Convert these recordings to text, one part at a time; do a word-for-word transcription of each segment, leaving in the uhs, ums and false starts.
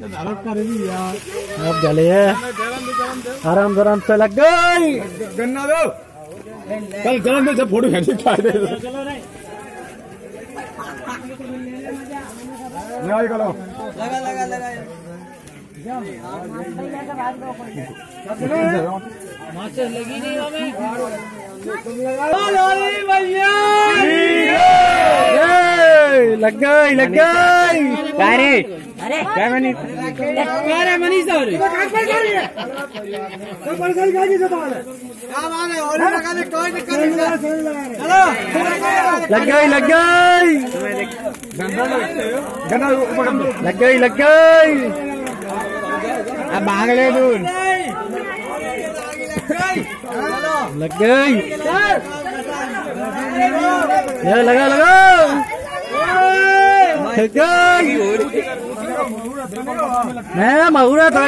अब जले है आराम आराम से लग गई गन्ना दो कल गरम में जब फोटो खींच के दे नहीं करो लगा लगा लगा मास्टर लगी नहीं हमें भैया लग गई लग गई अरे अरे क्या मनीष अरे मनीष अरे लग गई लग गई लग गई लग गई अब भाग ले दूर लग गई लगा लगा मैं महुरा तो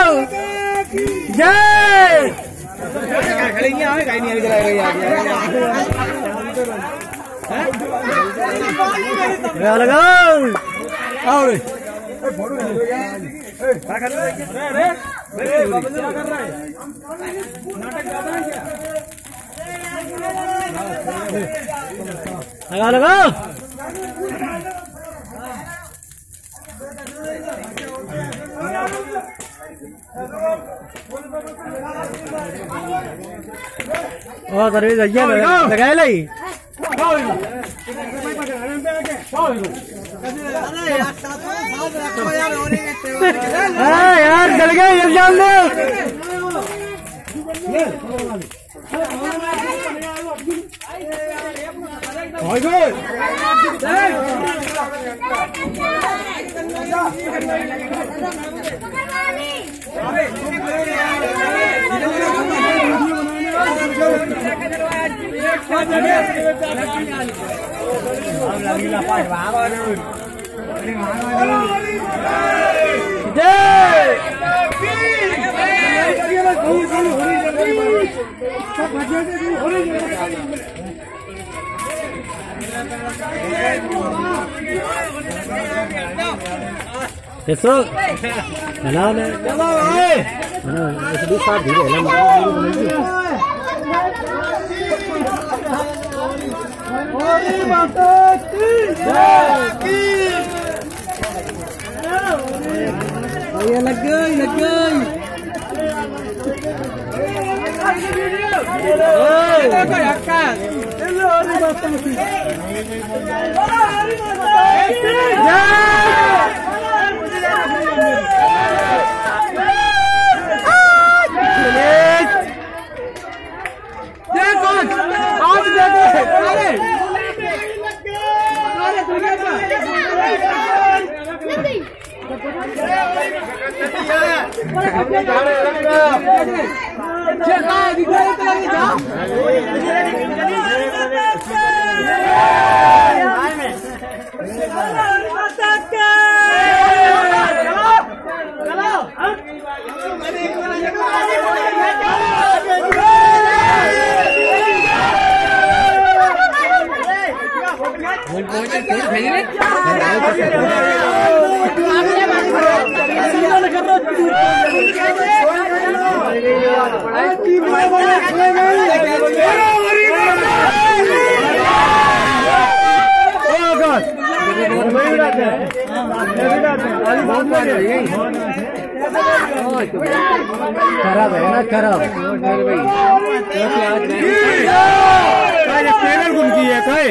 जय लगाओ लगा लगाओ ओ करे जइया लगा ले हां यार चल गए ये जान दे हो गए eso hello ne hello ơi nó đi xa đi để làm ये लग गई लग गई खराब है ना खराब गुम की है चल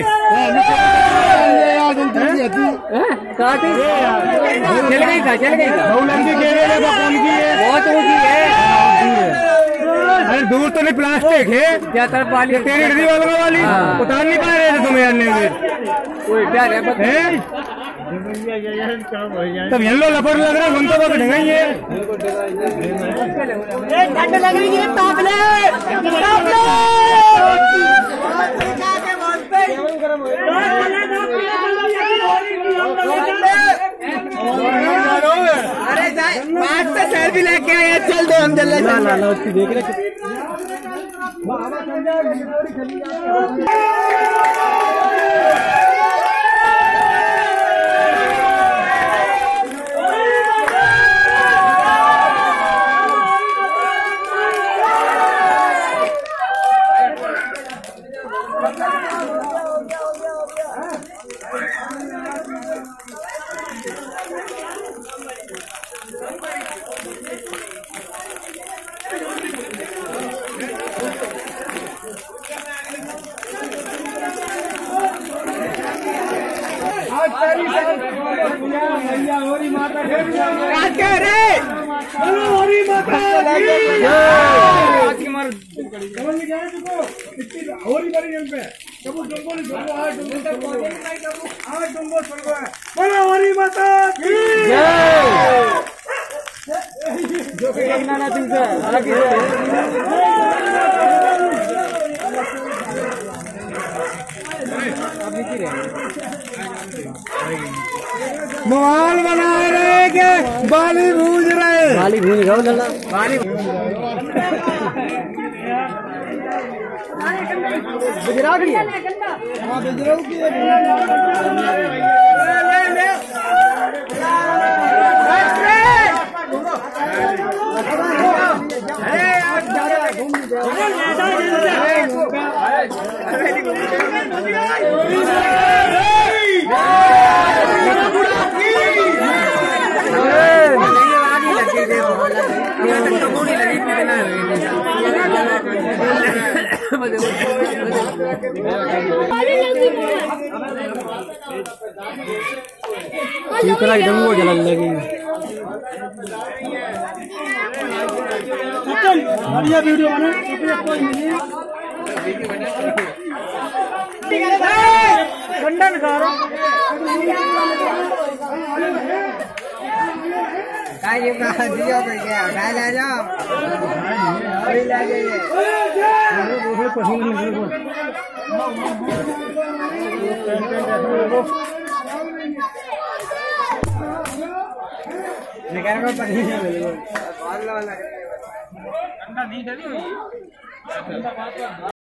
गई था चल गई था कौन की है बहुत ऊँची है अरे दूर तो नहीं प्लास्टिक है क्या तरफ वाली तेरी डरी वालों वाली उतार नहीं पा रहे थे तुम्हें अन्य कोई क्या है तब येलो लपड़ लग रहा है हम तो बहुत ढंगाई है ठंड लग रही है तापले अरे बात से सेल्फी लेके आए चल दो हम जल्दी ला ला देख रहे मोबाइल बना रहे के बाली भूज रहे बाली भूज रहा लल्ला बाली गुजरात की हां गुजरात की अरे यार जा रहा है घूम इतना एकदम वो जलन लगी बढ़िया वीडियो बना कोई नहीं खंडन करो काय ये का दियो पे क्या काय ले जाओ कोई ले जाइए वो पसंद नहीं को निकाल को पसंद नहीं वाला वाला ठंडा नहीं डली हुई